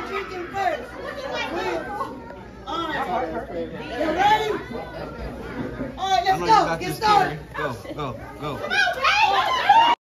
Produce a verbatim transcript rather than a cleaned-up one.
chicken first. All right. You ready? All right, let's go. Get started. Go, go, go. Come on, baby.